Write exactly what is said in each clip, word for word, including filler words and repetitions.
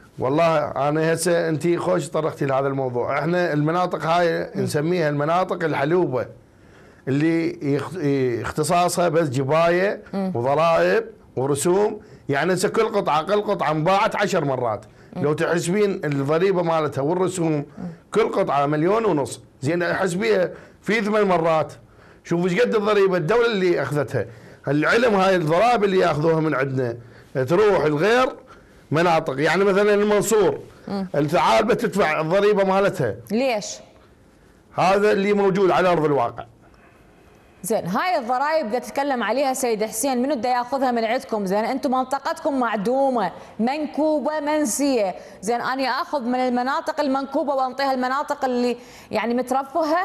والله انا هسه انت خوش طرقتي لهذا الموضوع. احنا المناطق هاي نسميها المناطق الحلوبه اللي اختصاصها بس جبايه وضرائب ورسوم. يعني هسه كل قطعه كل قطعه انباعت عشر مرات. لو تحسبين الضريبه مالتها والرسوم كل قطعه مليون ونص، زين حسبيها في ثمان مرات، شوفوا ايش قد الضريبه الدوله اللي اخذتها. العلم هاي الضرائب اللي ياخذوها من عندنا تروح الغير مناطق. يعني مثلا المنصور الثعالبه تدفع الضريبه مالتها. ليش؟ هذا اللي موجود على ارض الواقع. زين هاي الضرائب بدها تتكلم عليها سيد حسين، منو بده ياخذها من عندكم؟ زين انتم منطقتكم معدومه منكوبه منسيه، زين اني اخذ من المناطق المنكوبه وانطيها المناطق اللي يعني مترفهه؟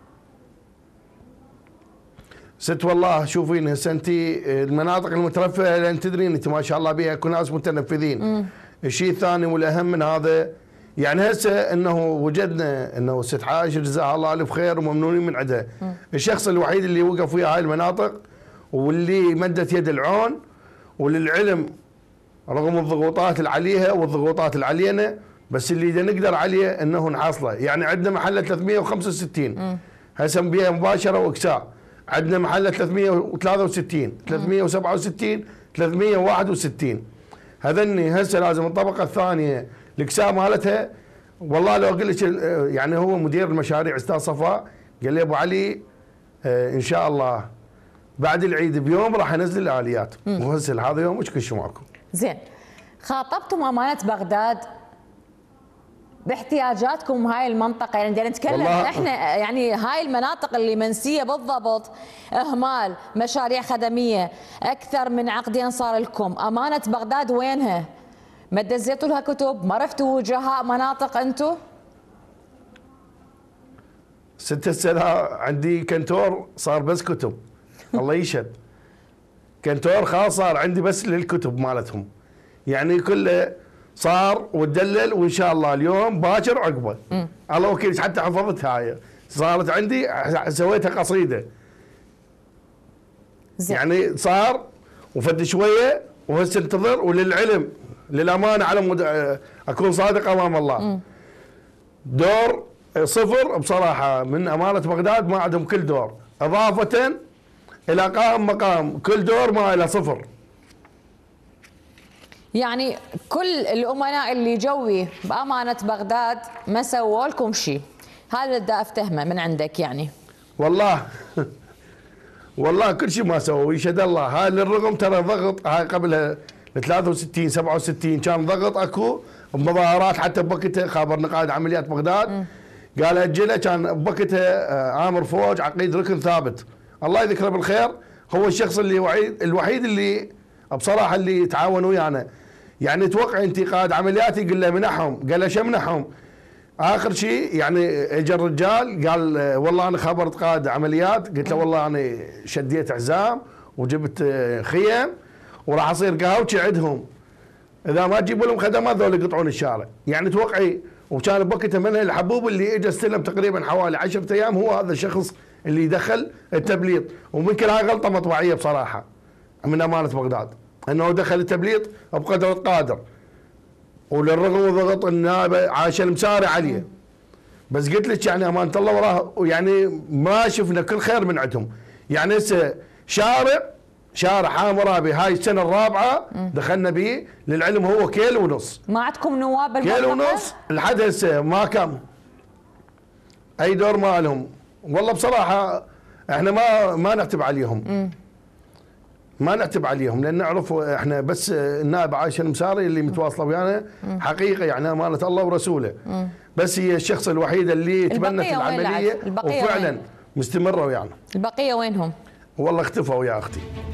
ست والله شوفين هسه انت المناطق المترفهه لان تدرين انت ما شاء الله بها اكو ناس متنفذين. الشيء الثاني والاهم من هذا يعني هسه انه وجدنا انه ست عائشه جزاها الله الف خير وممنونين من عندها. الشخص الوحيد اللي وقف ويا هاي المناطق واللي مدت يد العون وللعلم رغم الضغوطات اللي عليها والضغوطات اللي علينا، بس اللي نقدر عليه انه نحصله. يعني عندنا محله ثلاثمئة وخمسة وستين هسه نبيع مباشره واكساء، عندنا محله ثلاثمئة وثلاثة وستين ثلاثمئة وسبعة وستين ثلاثمئة وواحد وستين. هذني هسه لازم الطبقه الثانيه الاكساء مالتها. والله لو اقول لك يعني هو مدير المشاريع استاذ صفاء قال لي ابو علي آه ان شاء الله بعد العيد بيوم راح انزل الاليات وهسه هذا يوم وش كل معكم. زين خاطبتم امانه بغداد باحتياجاتكم هاي المنطقه؟ يعني بدنا نتكلم احنا يعني هاي المناطق اللي منسيه بالضبط اهمال مشاريع خدميه اكثر من عقدين صار لكم، امانه بغداد وينها؟ ما دزيتوا لها كتب؟ ما رفتوا وجهاء مناطق انتم؟ ست سنة عندي كنتور صار بس كتب الله يشهد. كنتور خاص صار عندي بس للكتب مالتهم. يعني كله صار وتدلل وان شاء الله اليوم باكر عقبه. الله وكيل حتى حفظتها هاي صارت عندي سويتها قصيده. زي. يعني صار وفد شويه وهسه انتظر. وللعلم للامانه على مد... اكون صادق امام الله. م. دور صفر بصراحه من امانه بغداد ما عندهم كل دور، اضافه الى قائم مقام كل دور ما له صفر. يعني كل الامناء اللي جوي بامانه بغداد ما سووا لكم شيء، هذا اللي بدي افتهمه من عندك يعني. والله والله كل شيء ما سووا يشهد الله. هاي للرغم ترى ضغط هاي قبلها ثلاثة وستين سبعة وستين كان ضغط اكو مظاهرات حتى بوقتها خابرنا قائد عمليات بغداد م. قال اجله. كان بوقتها عامر فوج عقيد ركن ثابت الله يذكره بالخير هو الشخص اللي وعيد الوحيد اللي بصراحه اللي تعاون ويانا. يعني توقع انت قائد عمليات يقول له منحهم، قال له شو منحهم؟ اخر شيء يعني اجى الرجال قال والله انا خبرت قائد عمليات، قلت له والله انا شديت عزام وجبت خيم وراح اصير قهوتشي عندهم، اذا ما تجيبوا لهم خدمات ذول يقطعون الشارع. يعني توقعي وكان بوقتها من الحبوب اللي اجى استلم تقريبا حوالي عشرة ايام هو هذا الشخص اللي دخل التبليط. وممكن هاي غلطه مطبعيه بصراحه من امانه بغداد انه دخل التبليط بقدر القادر، وللرغم من ضغط النائب عاش المساري عليه. بس قلت لك يعني امانه الله وراه يعني ما شفنا كل خير من عندهم. يعني هسه شارع شارع حامرابي هاي السنه الرابعه دخلنا به للعلم هو كيلو ونص. ما عندكم نواب بالمنطقه؟ كيلو ونص لحد هسه ما كان اي دور ما لهم. والله بصراحه احنا ما ما نعتب عليهم. م. ما نعتب عليهم لان نعرف احنا بس النائب عايشه المساري اللي متواصله ويانا حقيقه يعني امانه الله ورسوله. م. بس هي الشخص الوحيد اللي تبنت العمليه وفعلا مستمره ويانا. البقيه وينهم؟ والله اختفوا يا اختي.